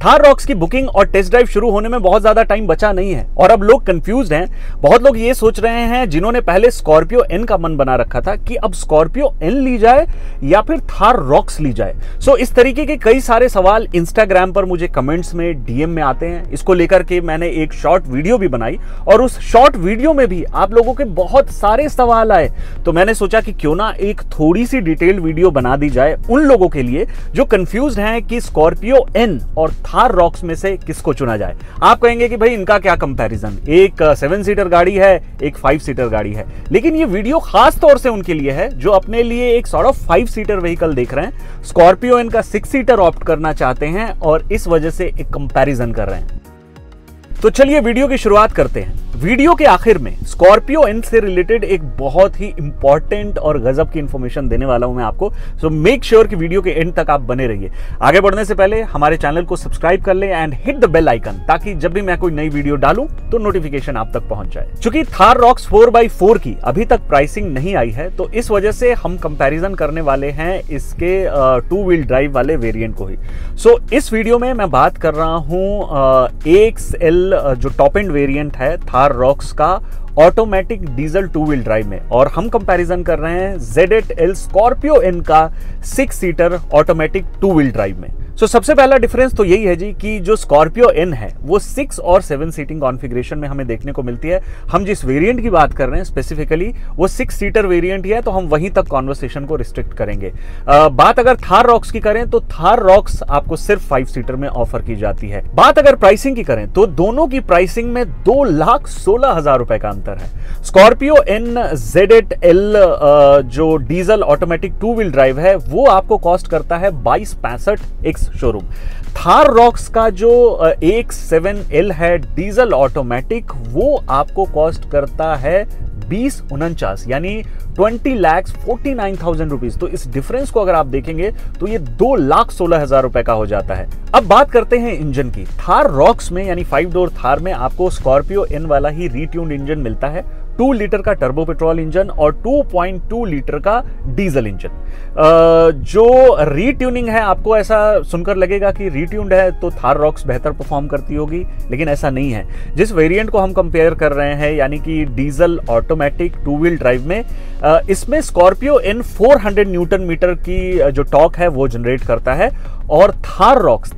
Thar Roxx की booking और test drive शुरू होने में बहुत ज्यादा टाइम बचा नहीं है और अब लोग कंफ्यूज्ड हैं। बहुत लोग ये सोच रहे हैं जिन्होंने पहले स्कॉर्पियो एन का मन बना रखा था कि अब स्कॉर्पियो एन ली जाए या फिर थार रॉक्स ली जाए। सो इस तरीके के कई सारे सवाल इंस्टाग्राम पर मुझे कमेंट्स में, डीएम में आते हैं। इसको लेकर के मैंने एक शॉर्ट वीडियो भी बनाई और उस शॉर्ट वीडियो में भी आप लोगों के बहुत सारे सवाल आए, तो मैंने सोचा कि क्यों ना एक थोड़ी सी डिटेल्ड वीडियो बना दी जाए उन लोगों के लिए जो कंफ्यूज्ड हैं कि स्कॉर्पियो एन और थार रॉक्स में से किसको चुना जाए। आप कहेंगे कि भाई इनका क्या कंपैरिजन, एक 7 सीटर गाड़ी है, एक 5 सीटर गाड़ी है, लेकिन ये वीडियो खास तौर से उनके लिए है जो अपने लिए एक सॉर्ट ऑफ 5 सीटर व्हीकल देख रहे हैं, स्कॉर्पियो एन का 6 सीटर ऑप्ट करना चाहते हैं और इस वजह से एक कंपैरिजन कर रहे हैं। तो चलिए वीडियो की शुरुआत करते हैं। वीडियो के आखिर में स्कॉर्पियो एन से रिलेटेड एक बहुत ही इंपॉर्टेंट और गजब की इंफॉर्मेशन देने वाला हूं मैं आपको, सो मेक श्योर कि वीडियो के एंड तक आप बने रहिए। आगे बढ़ने से पहले हमारे चैनल को सब्सक्राइब कर लें and hit the bell icon, ताकि जब भी मैं कोई नई वीडियो डालूं तो नोटिफिकेशन आप तक पहुंच जाए। चूंकि थार रॉक्स 4x4 की अभी तक प्राइसिंग नहीं आई है, तो इस वजह से हम कंपैरिजन करने वाले हैं इसके 2 व्हील ड्राइव वाले वेरिएंट को ही। सो इस वीडियो में मैं बात कर रहा हूं AXL जो टॉप एंड वेरिएंट है थार रॉक्स का ऑटोमेटिक डीजल 2 व्हील ड्राइव में, और हम कंपैरिजन कर रहे हैं Z8L स्कॉर्पियो एन का 6 सीटर ऑटोमेटिक 2 व्हील ड्राइव में। सो सबसे पहला डिफरेंस तो यही है जी कि जो स्कॉर्पियो एन है वो 6 और 7 सीटिंग कॉन्फ़िगरेशन में हमें देखने को मिलती है। हम जिस वेरिएंट की बात कर रहे हैं स्पेसिफिकली वो 6 सीटर वेरिएंट ही है, तो हम वहीं तक कॉन्वर्सेशन को रिस्ट्रिक्ट करेंगे। बात अगर थार रॉक्स की करें तो थार रॉक्स आपको सिर्फ 5 सीटर में ऑफर की जाती है। बात अगर प्राइसिंग की करें तो दोनों की प्राइसिंग में 2,16,000 रुपए का अंतर है। स्कॉर्पियो एन Z8L जो डीजल ऑटोमेटिक 2 व्हील ड्राइव है वो आपको कॉस्ट करता है 2265 शोरूम। थार रॉक्स का जो AX7L है डीजल ऑटोमेटिक वो आपको कॉस्ट करता है 2049, यानी 20,49,000 रुपीज। तो इस डिफरेंस को अगर आप देखेंगे तो ये 2,16,000 रुपए का हो जाता है। अब बात करते हैं इंजन की। थार रॉक्स में यानी 5 डोर थार में आपको स्कॉर्पियो एन वाला ही रीट्यून्ड इंजन मिलता है, 2 लीटर का टर्बो पेट्रोल इंजन और 2.2 लीटर का डीजल इंजन। जो रीट्यूनिंग है, आपको ऐसा सुनकर लगेगा कि रीट्यून्ड है तो थार रॉक्स बेहतर परफॉर्म करती होगी, लेकिन ऐसा नहीं है। जिस वेरिएंट को हम कंपेयर कर रहे हैं यानी कि डीजल ऑटोमेटिक 2 व्हील ड्राइव में, इसमें स्कॉर्पियो एन 400 न्यूटन मीटर की जो टॉर्क है वो जनरेट करता है और थार रॉक्स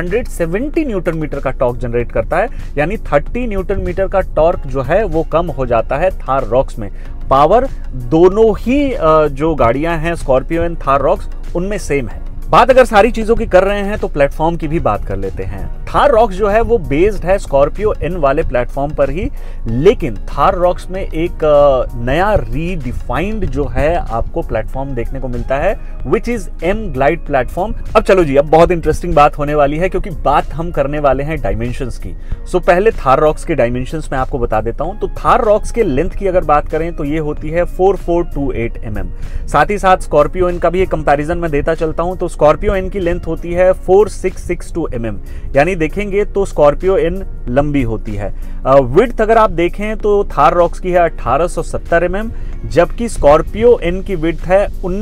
370 न्यूटन मीटर का टॉर्क जनरेट करता है, यानी 30 न्यूटन मीटर का टॉर्क जो है वो कम हो जाता है थार रॉक्स में। पावर दोनों ही जो गाड़ियां हैं स्कॉर्पियो एंड थार रॉक्स उनमें सेम है। बात अगर सारी चीजों की कर रहे हैं तो प्लेटफॉर्म की भी बात कर लेते हैं। थार रॉक्स जो है वो बेस्ड है स्कॉर्पियो एन वाले प्लेटफॉर्म पर ही, लेकिन थार रॉक्स में एक नया रीडिफाइंड जो है आपको प्लेटफॉर्म देखने को मिलता है, which is M glide platform. अब चलो जी, अब बहुत इंटरेस्टिंग बात होने वाली है क्योंकि बात हम करने वाले हैं डायमेंशंस की। सो पहले थार रॉक्स के डायमेंशंस मैं आपको बता देता हूं। तो थार रॉक्स के लेंथ की अगर बात करें तो ये होती है 4428 mm। साथ ही साथ स्कॉर्पियो एन का भी एक कंपैरिजन मैं देता चलता हूं। तो स्कॉर्पियो एन की लेंथ होती है 4662 mm, यानी देखेंगे तो स्कॉर्पियो एन लंबी होती है। विड्थ अगर आप देखें तो थार रॉक्स की है 1870 mm, जबकि स्कॉर्पियो एन की विड्थ है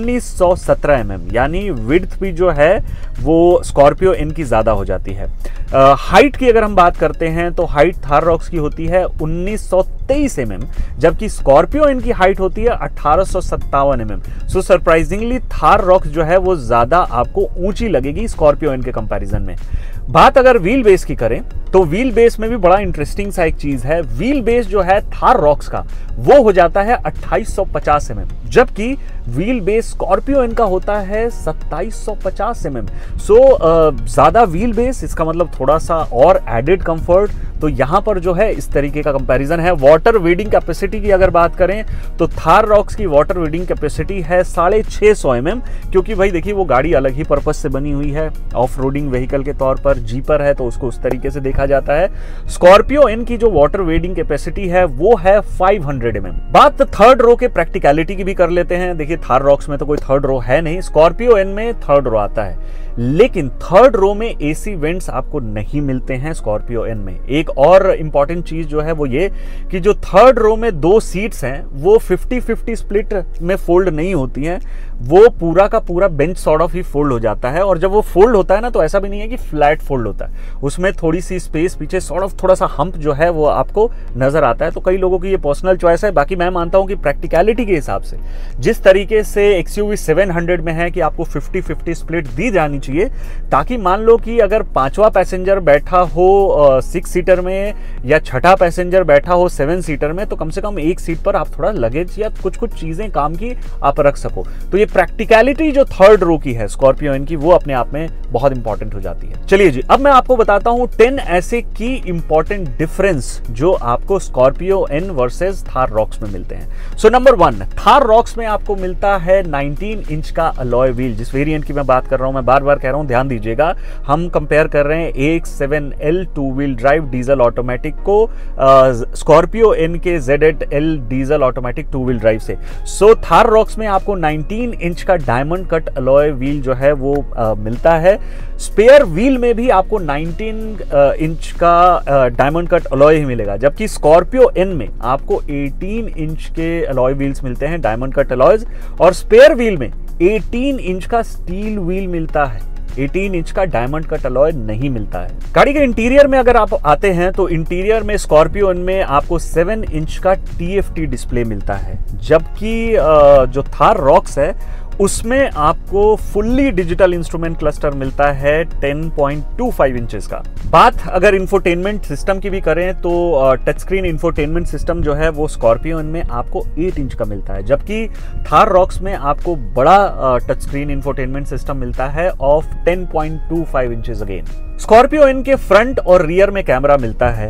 1917 mm, यानी विड्थ भी जो है वो स्कॉर्पियो एन की ज्यादा हो जाती है। हाइट की अगर हम बात करते हैं तो हाइट थार रॉक्स की होती है 1923 mm, जबकि स्कॉर्पियो एन की हाइट होती है 1857 mm। So surprisingly Thar Roxx जो है वो ज्यादा आपको ऊंची लगेगी स्कॉर्पियो एन के कंपैरिजन में। बात अगर व्हील बेस की करें तो व्हील बेस में भी बड़ा इंटरेस्टिंग सा एक चीज है। व्हील बेस जो है थार रॉक्स का वो हो जाता है 2850 mm, जबकि व्हील बेस स्कॉर्पियो एन का होता है 2750 mm। सो ज्यादा व्हील बेस, इसका मतलब थोड़ा सा और एडेड कंफर्ट। तो यहां पर जो है इस तरीके का कंपैरिजन है। वाटर वेडिंग कैपेसिटी की अगर बात करें तो थार रॉक्स की वाटर वेडिंग कैपेसिटी है 650 mm, क्योंकि भाई देखिए वो गाड़ी अलग ही पर्पज से बनी हुई है, ऑफ रोडिंग व्हीकल के तौर पर जीपर है तो उसको उस तरीके से देखा जाता है। स्कॉर्पियो एन की जो वाटर वेडिंग कैपेसिटी है वो है 500 mm। बात थर्ड रो के प्रैक्टिकलिटी की भी कर लेते हैं। देखिए थार रॉक्स में तो कोई थर्ड रो है नहीं, स्कॉर्पियो एन में थर्ड रो आता है। लेकिन थर्ड रो में एसी वेंट्स आपको नहीं मिलते हैं स्कॉर्पियो एन में। एक और इंपॉर्टेंट चीज जो है वो ये कि जो थर्ड रो में 2 सीट्स हैं वो 50-50 स्प्लिट में फोल्ड नहीं होती हैं, वो पूरा का पूरा बेंच सॉर्ट ऑफ ही फोल्ड हो जाता है। और जब वो फोल्ड होता है ना, तो ऐसा भी नहीं है कि फ्लैट फोल्ड होता है, उसमें थोड़ी सी स्पेस पीछे सॉर्ट ऑफ थोड़ा सा हम्प जो है वो आपको नजर आता है। तो कई लोगों की ये पर्सनल चॉइस है, बाकी मैं मानता हूं कि प्रैक्टिकलिटी के हिसाब से जिस तरीके से XUV 700 में है कि आपको 50-50 स्प्लिट दी जानी चाहिए, ताकि मान लो कि अगर 5वां पैसेंजर बैठा हो 6 सीटर में या 6ठा पैसेंजर बैठा हो 7 सीटर में, तो कम से कम एक सीट पर आप थोड़ा लगेज या कुछ चीजें काम की आप रख सको। तो ये प्रैक्टिकलिटी जो थर्ड रो की है स्कॉर्पियो एन की, वो अपने आप में बहुत इंपॉर्टेंट हो जाती है। चलिए जी, अब मैं आपको बताता हूं 10 ऐसे की इंपॉर्टेंट डिफरेंस जो आपको Scorpio N versus Thar Roxx में मिलते हैं। सो नंबर 1, थार रॉक्स में आपको मिलता है 19 इंच का अलॉय व्हील। जिस वेरिएंट की मैं बात कर रहा हूं, मैं बार बार कह रहा हूं, ध्यान दीजिएगा, हम कंपेयर कर रहे हैं AX7L 2 wheel drive diesel automatic को स्कॉर्पियो एन के Z8L diesel automatic 2 wheel drive से। सो थार रॉक्स में आपको 19 इंच का डायमंड कट अलॉय व्हील जो है वो मिलता है। स्पेयर व्हील में भी आपको 19 इंच का डायमंड कट अलॉय ही मिलेगा, जबकि स्कॉर्पियो एन में आपको 18 इंच के अलॉय व्हील्स मिलते हैं, डायमंड कट अलॉयज, और स्पेयर व्हील में 18 इंच का स्टील व्हील मिलता है, 18 इंच का डायमंड कट अलॉय नहीं मिलता है। गाड़ी के इंटीरियर में अगर आप आते हैं तो इंटीरियर में स्कॉर्पियो एन में आपको 7 इंच का TFT डिस्प्ले मिलता है, जबकि जो थार रॉक्स है उसमें आपको फुल्ली डिजिटल इंस्ट्रूमेंट क्लस्टर मिलता है 10.25 इंचेस का। बात अगर इंफोटेनमेंट सिस्टम की भी करें तो टच स्क्रीन इंफोटेनमेंट सिस्टम जो है वो स्कॉर्पियो एन में आपको 8 इंच का मिलता है, जबकि थार रॉक्स में आपको बड़ा टच स्क्रीन इंफोटेनमेंट सिस्टम मिलता है of 10.25 inches again. Scorpio N के फ्रंट और रियर में कैमरा मिलता है,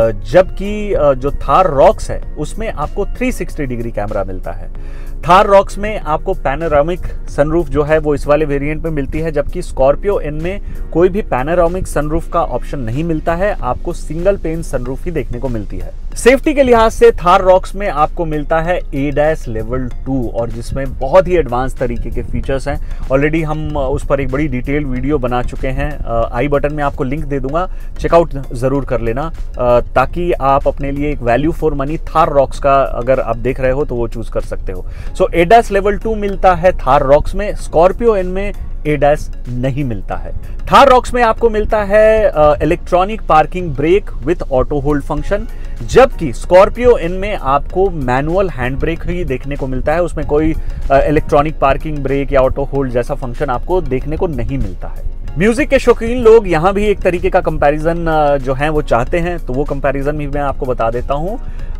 जबकि जो थार रॉक्स है उसमें आपको 360 डिग्री कैमरा मिलता है। थार रॉक्स में आपको पैनोरामिक सनरूफ जो है वो इस वाले वेरिएंट में मिलती है, जबकि स्कॉर्पियो एन में कोई भी पैनोरामिक सनरूफ का ऑप्शन नहीं मिलता है, आपको सिंगल पेन सनरूफ ही देखने को मिलती है। सेफ्टी के लिहाज से थार रॉक्स में आपको मिलता है ADAS लेवल 2, और जिसमें बहुत ही एडवांस तरीके के फीचर्स हैं। ऑलरेडी हम उस पर एक बड़ी डिटेल वीडियो बना चुके हैं, आई बटन में आपको लिंक दे दूंगा, चेकआउट जरूर कर लेना, ताकि आप अपने लिए एक value for money Thar Roxx का अगर आप देख रहे हो तो वो चूज कर सकते हो। सो ADAS लेवल 2 मिलता है थार रॉक्स में, स्कॉर्पियो एन में ADAS नहीं मिलता है। थार रॉक्स में आपको मिलता है electronic parking brake with auto hold function, जबकि स्कॉर्पियो एन में आपको मैनुअल हैंड ब्रेक ही देखने को मिलता है, उसमें कोई इलेक्ट्रॉनिक पार्किंग ब्रेक या ऑटो होल्ड जैसा फंक्शन आपको देखने को नहीं मिलता है। म्यूजिक के शौकीन लोग यहाँ भी एक तरीके का कंपैरिजन जो है वो चाहते हैं, तो वो कंपैरिजन भी मैं आपको बता देता हूँ।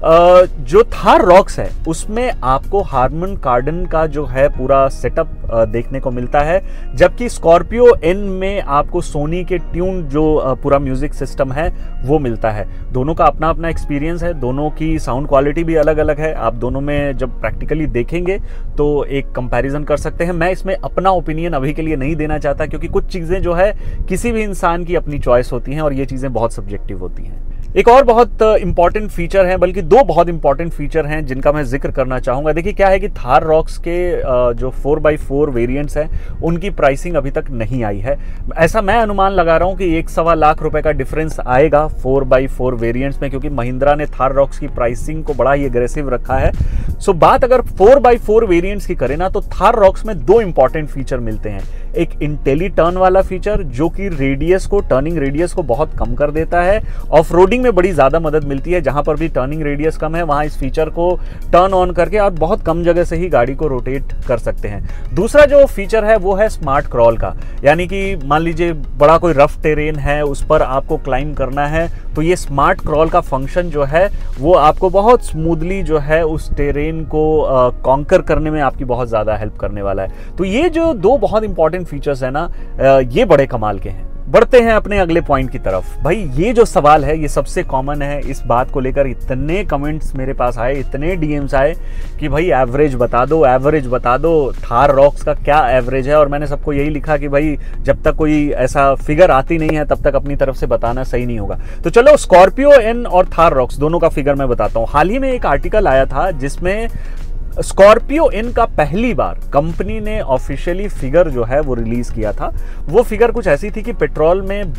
जो थार रॉक्स है उसमें आपको हार्मन कार्डन का जो है पूरा सेटअप देखने को मिलता है, जबकि स्कॉर्पियो एन में आपको सोनी के ट्यून जो पूरा म्यूजिक सिस्टम है वो मिलता है। दोनों का अपना अपना एक्सपीरियंस है, दोनों की साउंड क्वालिटी भी अलग अलग है। आप दोनों में जब प्रैक्टिकली देखेंगे तो एक कंपैरिजन कर सकते हैं। मैं इसमें अपना ओपिनियन अभी के लिए नहीं देना चाहता, क्योंकि कुछ चीजें जो है किसी भी इंसान की अपनी चॉइस होती हैं और ये चीजें बहुत सब्जेक्टिव होती हैं। एक और बहुत इंपॉर्टेंट फीचर है, बल्कि 2 बहुत इंपॉर्टेंट फीचर हैं जिनका मैं जिक्र करना चाहूंगा। देखिए क्या है कि थार रॉक्स के जो 4x4 वेरिएंट्स हैं उनकी प्राइसिंग अभी तक नहीं आई है। ऐसा मैं अनुमान लगा रहा हूं कि 1.25 लाख रुपए का डिफरेंस आएगा 4x4 वेरिएंट्स में, क्योंकि महिंद्रा ने थार रॉक्स की प्राइसिंग को बड़ा ही एग्रेसिव रखा है। सो बात अगर 4x4 वेरिएंट्स की करें ना, तो थार रॉक्स में 2 इंपॉर्टेंट फीचर मिलते हैं। एक इंटेली टर्न वाला फीचर जो कि रेडियस को, टर्निंग रेडियस को बहुत कम कर देता है, ऑफ रोडिंग में बड़ी ज्यादा मदद मिलती है। जहां पर भी टर्निंग रेडियस कम है वहां इस फीचर को टर्न ऑन करके आप बहुत कम जगह से ही गाड़ी को रोटेट कर सकते हैं। दूसरा जो फीचर है वो है स्मार्ट क्रॉल का, यानी कि मान लीजिए बड़ा कोई रफ टेरेन है, उस पर आपको क्लाइंब करना है, तो ये स्मार्ट क्रॉल का फंक्शन जो है वो आपको बहुत स्मूथली जो है उस टेरेन को कॉन्कर करने में आपकी बहुत ज्यादा हेल्प करने वाला है। तो ये जो 2 बहुत इंपॉर्टेंट फीचर्स है ना, ये बड़े कमाल के हैं। बढ़ते हैं अपने अगले पॉइंट की तरफ। भाई ये जो सवाल है ये सबसे कॉमन है, इस बात को लेकर इतने कमेंट्स मेरे पास आए, इतने डीएम्स आए कि भाई एवरेज बता दो, एवरेज बता दो, थार रॉक्स का क्या एवरेज है। और मैंने सबको यही लिखा कि भाई जब तक कोई ऐसा फिगर आती नहीं है तब तक अपनी तरफ से बताना सही नहीं होगा। तो चलो स्कॉर्पियो एन और थार रॉक्स दोनों का फिगर मैं बताता हूँ। हाल ही में एक आर्टिकल आया था जिसमें स्कॉर्पियो इन का पहली बार कंपनी ने ऑफिशियली फिगर जो है वो रिलीज किया था। वो फिगर कुछ ऐसी थी कि पेट्रोल में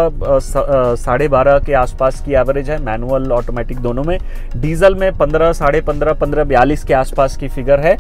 12 के आसपास की एवरेज है, मैनुअल ऑटोमेटिक दोनों में। डीजल में 15, 15.5, 15.42 के आसपास की फिगर है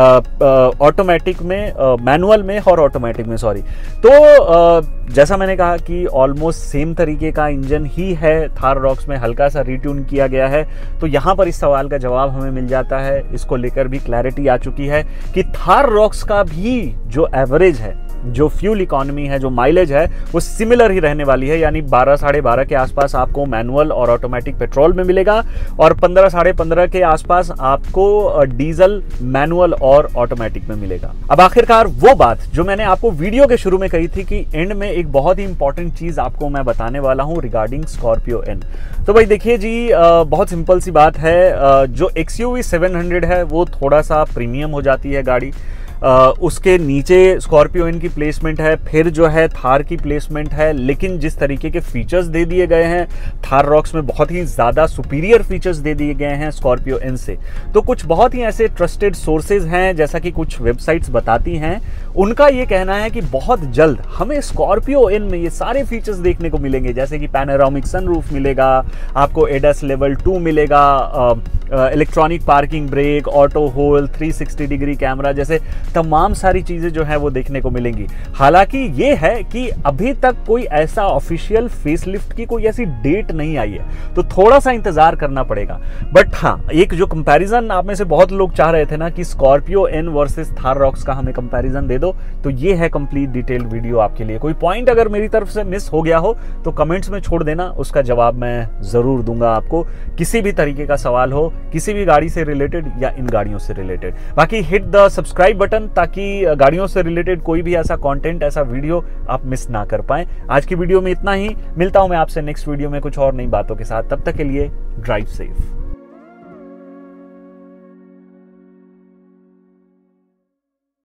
ऑटोमेटिक में, मैनुअल में और ऑटोमेटिक में, सॉरी। तो जैसा मैंने कहा कि ऑलमोस्ट सेम तरीके का इंजन ही है थार रॉक्स में, हल्का सा रिट्यून किया गया है। तो यहाँ पर इस सवाल का जवाब हमें मिल जाता है, इसको लेकर भी क्लैरिटी आ चुकी है कि थार रॉक्स का भी जो एवरेज है, जो फ्यूल इकोनॉमी है, जो माइलेज है, वो सिमिलर ही रहने वाली है। यानी 12, 12.5 के आसपास आपको मैनुअल और ऑटोमेटिक पेट्रोल में मिलेगा और 15, 15.5 के आसपास आपको डीजल मैनुअल और ऑटोमेटिक में मिलेगा। अब आखिरकार वो बात जो मैंने आपको वीडियो के शुरू में कही थी कि एंड में एक बहुत ही इंपॉर्टेंट चीज आपको मैं बताने वाला हूं रिगार्डिंग स्कॉर्पियो एन। तो भाई देखिए जी, बहुत सिंपल सी बात है। जो XUV 700 है वो थोड़ा सा प्रीमियम हो जाती है गाड़ी। उसके नीचे स्कॉर्पियो इन की प्लेसमेंट है, फिर जो है थार की प्लेसमेंट है। लेकिन जिस तरीके के फीचर्स दे दिए गए हैं थार रॉक्स में, बहुत ही ज़्यादा सुपीरियर फीचर्स दे दिए गए हैं स्कॉर्पियो इन से। तो कुछ बहुत ही ऐसे ट्रस्टेड सोर्सेज हैं, जैसा कि कुछ वेबसाइट्स बताती हैं, उनका ये कहना है कि बहुत जल्द हमें स्कॉर्पियो इन में ये सारे फीचर्स देखने को मिलेंगे, जैसे कि पैनोरामिक सनरूफ मिलेगा, आपको ADAS लेवल 2 मिलेगा, electronic parking brake, auto hold, 360 degree camera, जैसे तमाम सारी चीजें जो है वो देखने को मिलेंगी। हालांकि ये है कि अभी तक कोई ऐसा ऑफिशियल फेसलिफ्ट की कोई ऐसी डेट नहीं आई है, तो थोड़ा सा इंतजार करना पड़ेगा। बट हाँ, एक जो कंपैरिजन आप में से बहुत लोग चाह रहे थे ना कि Scorpio N versus Thar Roxx का हमें कंपैरिजन दे दो, तो ये है कंप्लीट डिटेल्ड वीडियो आपके लिए। कोई पॉइंट अगर मेरी तरफ से मिस हो गया हो तो कमेंट्स में छोड़ देना, उसका जवाब मैं जरूर दूंगा आपको। किसी भी तरीके का सवाल हो किसी भी गाड़ी से रिलेटेड या इन गाड़ियों से रिलेटेड। बाकी हिट द सब्सक्राइब बटन ताकि गाड़ियों से रिलेटेड कोई भी ऐसा कंटेंट, ऐसा वीडियो आप मिस ना कर पाएं। आज की वीडियो में इतना ही, मिलता हूं मैं आपसे नेक्स्ट वीडियो में कुछ और नई बातों के साथ। तब तक के लिए ड्राइव सेफ।